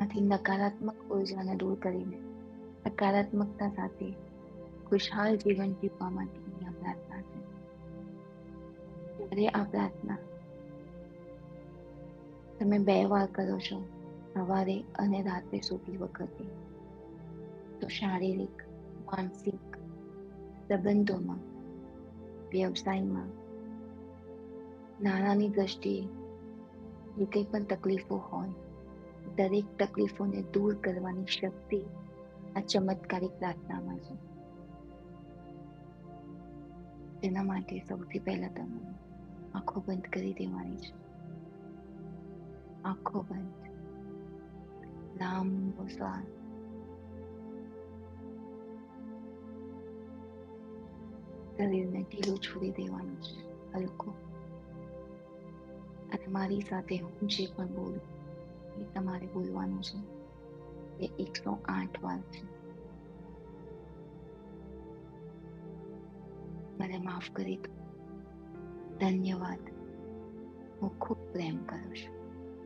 આથી નકારાત્મક ઉર્જાને દૂર કરીને સકારાત્મકતા સાથે ખુશહાલ જીવન જીવવા માટેની આ પ્રાર્થના છે. જ્યારે આ પ્રાર્થના તમે 2 વાર કરો છો, સવારે અને રાત્રે સૂતી વખતે, તો શારીરિક, માનસિક, સંબંધોમાં, વ્યવસાયમાં, નાણાંની દ્રષ્ટિએ જે કંઈ પણ તકલીફો હોય, દરેક તકલીફોને દૂર કરવાની શક્તિ આ ચમત્કારિક પ્રાર્થનામાં છે. તેના માટે સૌથી પહેલા તમારે આંખો બંધ કરી દેવાની છે. આંખો બંધ, લાંબો શ્વાસ, શરીરને ઢીલું છોડી દેવાનું છે, હલકું. અને મારી સાથે હું જે પણ બોલું એ તમારે બોલવાનું છે. એ 108 વાર છે. મને માફ કરી દો, ધન્યવાદ, હું ખૂબ પ્રેમ કરું છું.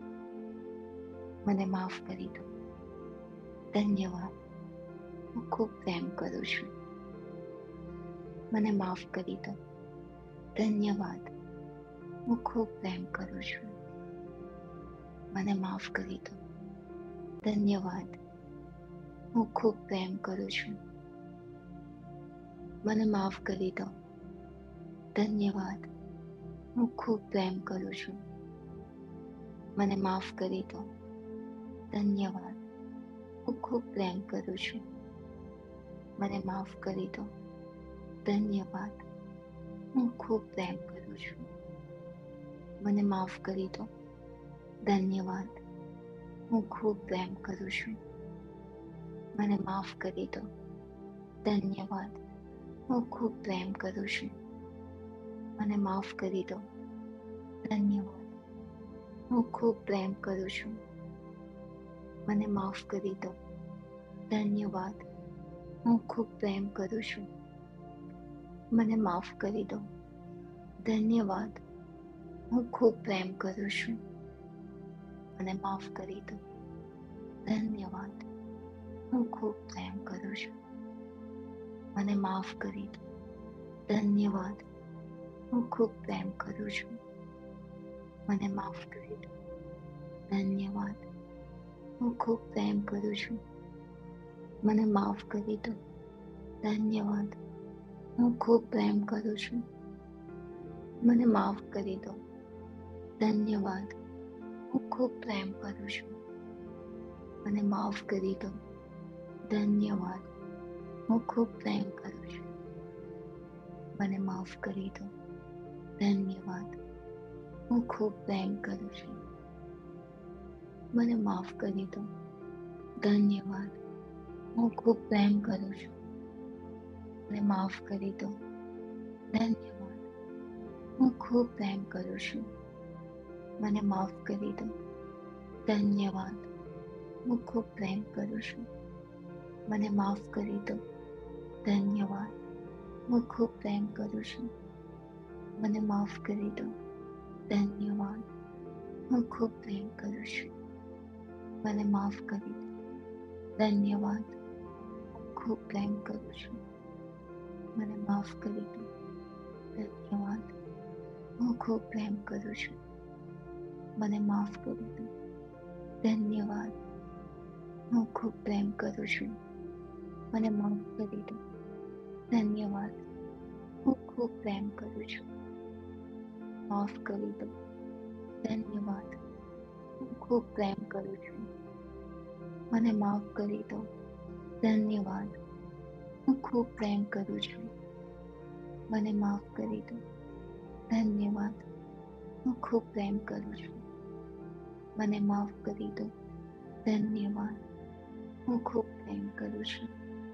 મને માફ કરી દો, ધન્યવાદ, હું ખૂબ પ્રેમ કરું છું. મને માફ કરી દો, ધન્યવાદ, હું ખૂબ પ્રેમ કરું છું. મને માફ કરી દો, ધન્યવાદ, હું ખૂબ પ્રેમ કરું છું. મને માફ કરી દો, ધન્યવાદ, હું ખૂબ પ્રેમ કરું છું. મને માફ કરી દો, ધન્યવાદ, હું ખૂબ પ્રેમ કરું છું. મને માફ કરી દો, ધન્યવાદ, હું ખૂબ પ્રેમ કરું છું. મને માફ કરી દો, ધન્યવાદ, હું ખૂબ પ્રેમ કરું છું. મને માફ કરી દો, ધન્યવાદ, હું ખૂબ પ્રેમ કરું છું. મને માફ કરી દો, ધન્યવાદ, હું ખૂબ પ્રેમ કરું છું. મને માફ કરી દો, ધન્યવાદ, હું ખૂબ પ્રેમ કરું છું. મને માફ કરી દો, ધન્યવાદ, હું ખૂબ પ્રેમ કરું છું. મને માફ કરી દો, ધન્યવાદ, હું ખૂબ પ્રેમ કરું છું. મને માફ કરી દો, ધન્યવાદ, હું ખૂબ પ્રેમ કરું છું. મને માફ કરી દો, ધન્યવાદ, હું ખૂબ પ્રેમ કરું છું. મને માફ કરી દો, ધન્યવાદ, હું ખૂબ પ્રેમ કરું છું. મને માફ કરી દો, ધન્યવાદ, હું ખૂબ પ્રેમ કરું છું. મને માફ કરી દો, ધન્યવાદ, હું ખૂબ પ્રેમ કરું છું. મને માફ કરી દો, ધન્યવાદ, હું ખૂબ પ્રેમ કરું છું. મને માફ કરી દો, ધન્યવાદ, હું ખૂબ પ્રેમ કરું છું. મને માફ કરી દો, ધન્યવાદ, હું ખૂબ પ્રેમ કરું છું. મને માફ કરી દો, ધન્યવાદ, હું ખૂબ પ્રેમ કરું છું. મને માફ કરી દો, ધન્યવાદ, હું ખૂબ પ્રેમ કરું છું. મને માફ કરી દો, ધન્યવાદ, હું ખૂબ પ્રેમ કરું છું. મને માફ કરી દો, ધન્યવાદ, હું ખૂબ પ્રેમ કરું છું. મને માફ કરી દો, ધન્યવાદ, હું ખૂબ પ્રેમ કરું છું. મને માફ કરી દો, ધન્યવાદ, હું ખૂબ પ્રેમ કરું છું. મને માફ કરી દો, ધન્યવાદ, હું ખૂબ પ્રેમ કરું છું. માફ કરી દો, ધન્યવાદ, હું ખૂબ પ્રેમ કરું છું. મને માફ કરી દો, ધન્યવાદ, હું ખૂબ પ્રેમ કરું છું. મને માફ કરી દો, ધન્યવાદ, હું ખૂબ પ્રેમ કરું છું. મને માફ કરી દો, ધન્યવાદ, હું ખૂબ પ્રેમ કરું છું.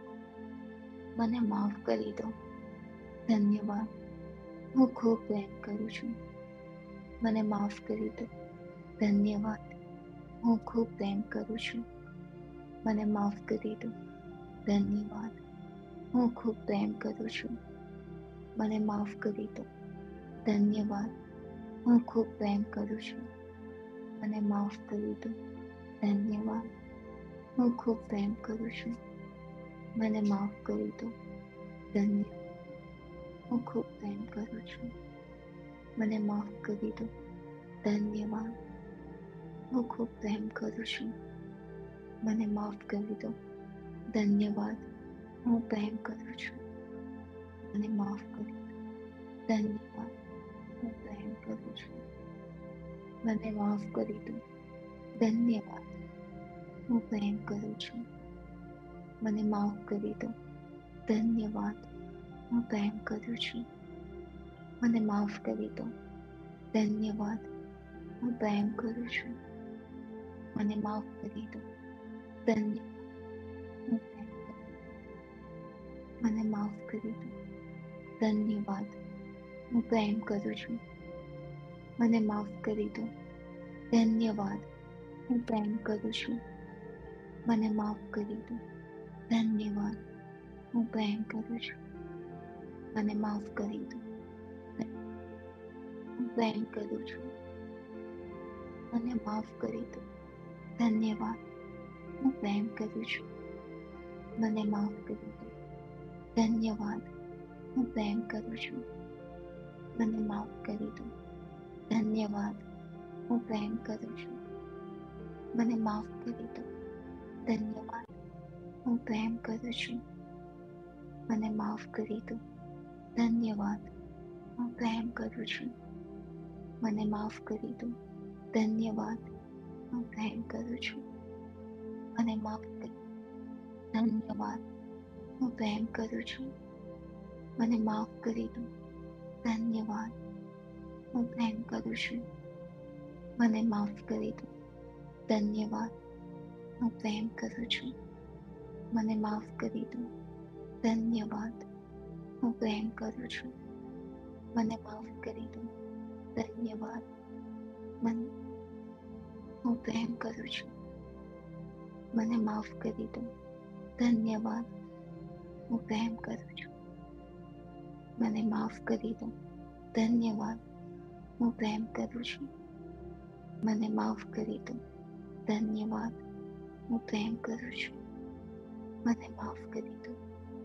મને માફ કરી દો, ધન્યવાદ, હું ખૂબ પ્રેમ કરું છું. મને માફ કરી દો, ધન્યવાદ, હું ખૂબ પ્રેમ કરું છું. મને માફ કરી દો, ધન્યવાદ, હું ખૂબ પ્રેમ કરું છું. મને માફ કરી દો, ધન્યવાદ, હું ખૂબ પ્રેમ કરું છું. મને માફ કરી દો, ધન્યવાદ, હું ખૂબ પ્રેમ કરું છું, મને માફ કરી દો, ધન્ય. હું ખૂબ પ્રેમ કરું છું, મને માફ કરી દો, ધન્યવાદ. હું ખૂબ પ્રેમ કરું છું, મને માફ કરી દો, ધન્યવાદ. હું પ્રેમ કરું છું, મને માફ કરી દો, ધન્યવાદ. હું પ્રેમ કરું છું, મને માફ કરી દો, ધન્યવાદ. હું પ્રેમ કરું છું, મને માફ કરી દો, ધન્યવાદ. હું પ્રેમ કરું છું, મને માફ કરી દો, ધન્યવાદ. હું પ્રેમ કરું છું, મને માફ કરી દો, ધન્યવાદ. હું પ્રેમ કરું છું, મને માફ કરી દો, ધન્યવાદ. હું પ્રેમ કરું છું, મને માફ કરી દો, ધન્યવાદ. હું પ્રેમ કરું છું, મને માફ કરી દો, ધન્યવાદ. હું પ્રેમ કરું છું, મને માફ કરી દો, હું પ્રેમ કરું છું, મને માફ કરી દો, ધન્યવાદ. હું પ્રેમ કરું છું, મને માફ કરી દો, ધન્યવાદ. હું પ્રેમ કરું છું, મને માફ કરી દો, ધન્યવાદ. હું પ્રેમ કરું છું, મને માફ કરી દો, ધન્યવાદ. હું પ્રેમ કરું છું, મને માફ કરી દો, ધન્યવાદ. હું પ્રેમ કરું છું, મને માફ કરી દો, ધન્યવાદ. હું પ્રેમ કરું છું, મને માફ કરી દો, ધન્યવાદ. હું પ્રેમ કરું છું, મને માફ કરી દો, ધન્યવાદ. હું પ્રેમ કરું છું, મને માફ કરી દો, ધન્યવાદ. હું પ્રેમ કરું છું, મને માફ કરી દો, ધન્યવાદ. હું પ્રેમ કરું છું, મને માફ કરી દો, ધન્યવાદ. હું પ્રેમ કરું છું, મને માફ કરી દો, ધન્યવાદ. હું પ્રેમ કરું છું, મને માફ કરી દો, ધન્યવાદ. હું પ્રેમ કરું છું, મને માફ કરી દો, ધન્યવાદ. હું પ્રેમ કરું છું, મને માફ કરી દો,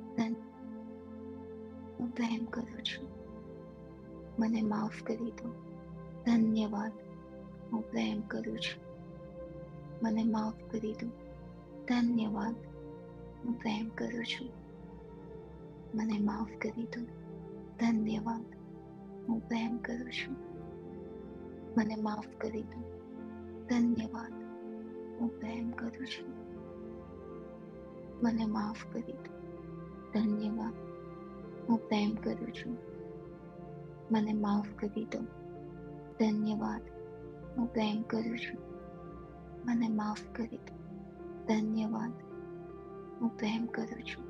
હું પ્રેમ કરું છું, મને માફ કરી દો, ધન્યવાદ. હું પ્રેમ કરું છું, મને માફ કરી દો, ધન્યવાદ. હું પ્રેમ કરું છું, મને માફ કરી દો, ધન્યવાદ. હું પ્રેમ કરું છું, મને માફ કરી દો, ધન્યવાદ. હું પ્રેમ કરું છું, મને માફ કરી દો, ધન્યવાદ. હું પ્રેમ કરું છું, મને માફ કરી દો, ધન્યવાદ. હું પ્રેમ કરું છું, મને માફ કરી દો, ધન્યવાદ. હું પ્રેમ કરું છું,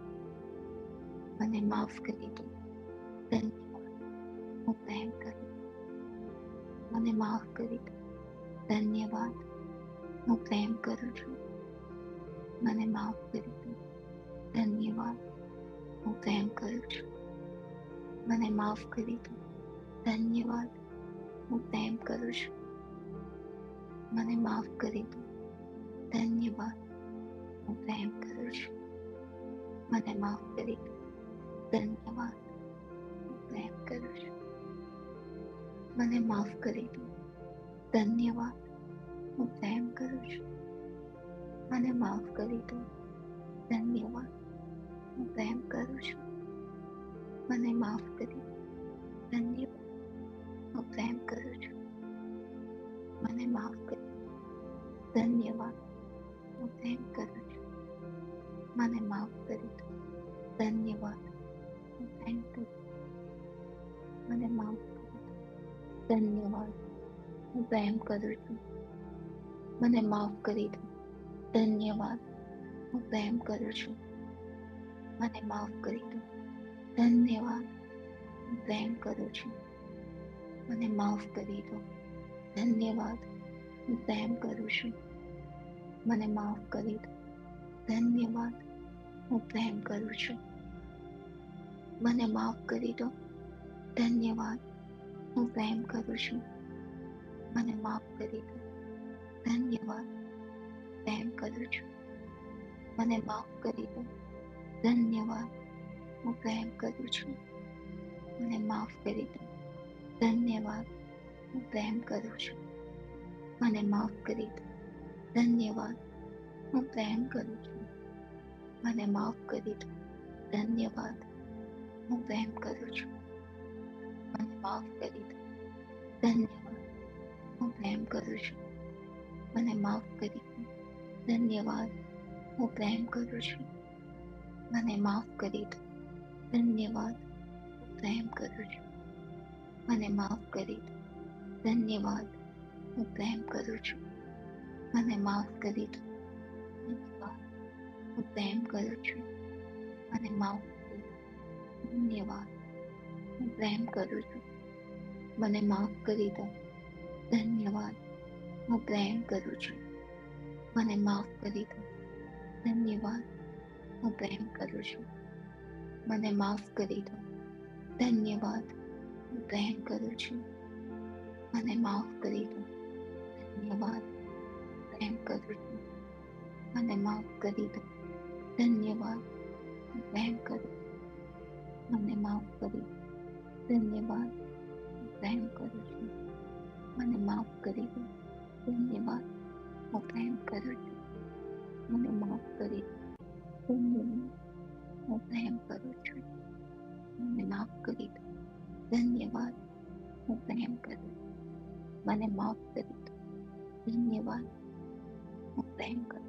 મને માફ કરી દો, ધન્યવાદ. હું પ્રેમ કરું છું, મને માફ કરી દો, ધન્યવાદ. હું પ્રેમ કરું છું, મને માફ કરી દો, ધન્યવાદ. હું પ્રેમ કરું છું, મને માફ કરી દો, ધન્યવાદ. હું પ્રેમ કરું છું, મને માફ કરી દો, ધન્યવાદ. હું પ્રેમ કરું છું, મને માફ કરી દો, ધન્યવાદ. હું પ્રેમ કરું છું, મને માફ કરી દો, ધન્યવાદ. હું પ્રેમ કરું છું, મને માફ કરી દો, ધન્યવાદ. હું પ્રેમ કરું છું, મને માફ કરી દો, ધન્યવાદ. હું પ્રેમ કરું છું, મને માફ કરી દો, ધન્યવાદ. હું પ્રેમ કરું છું, મને માફ કરી દો, ધન્યવાદ. હું પ્રેમ કરું છું, મને માફ કરી દો, ધન્યવાદ. હું પ્રેમ કરું છું, મને માફ કરી દો, ધન્યવાદ. હું પ્રેમ કરું છું, મને માફ કરી દો, ધન્યવાદ. હું પ્રેમ કરું છું, મને માફ કરી દો, ધન્યવાદ. હું પ્રેમ કરું છું, મને માફ કરી દો, ધન્યવાદ. હું પ્રેમ કરું છું, મને માફ કરી દો, ધન્યવાદ. હું પ્રેમ કરું છું, મને માફ કરી દો, ધન્યવાદ. પ્રેમ કરું છું, મને માફ કરી દો. ધન્યવાદ. હું પ્રેમ કરું છું. મને માફ કરી દો. ધન્યવાદ. હું પ્રેમ કરું છું. મને માફ કરી દો. ધન્યવાદ. હું પ્રેમ કરું છું. મને માફ કરી દો. ધન્યવાદ. હું પ્રેમ કરું છું. મને માફ કરી દો. ધન્યવાદ. હું પ્રેમ કરું છું. મને માફ કરી દો. ધન્યવાદ. હું પ્રેમ કરું છું. મને માફ કરી દો. ધન્યવાદ. હું પ્રેમ કરું છું. મને માફ કરી દો. ધન્યવાદ. હું પ્રેમ કરું છું. મને માફ કરી દો. ધન્યવાદ. હું પ્રેમ કરું છું. મને માફ કરી દો. ધન્યવાદ. હું પ્રેમ કરું છું. મને માફ કરી દો. ધન્યવાદ. હું પ્રેમ કરું છું. મને માફ કરી દો. ધન્યવાદ. હું પ્રેમ કરું છું. મને માફ કરી દો. ધન્યવાદ. હું પ્રેમ કરું છું. મને માફ કરી દો. ધન્યવાદ. પ્રેમ કરું છું. મને માફ કરી દો. ધન્યવાદ. હું પ્રેમ કરું. મને માફ કરી દો. ધન્યવાદ. હું પ્રેમ કરું છું. મને માફ કરી દો. ધન્યવાદ. હું પ્રેમ કરું છું. મને માફ કરી દો. ધન્યવાદ. હું પ્રેમ કરું છું. મને માફ કરી દો. ધન્યવાદ. હું પ્રેમ કરું છું. મને માફ કરી દો. ધન્યવાદ. હું પ્રેમ કરું.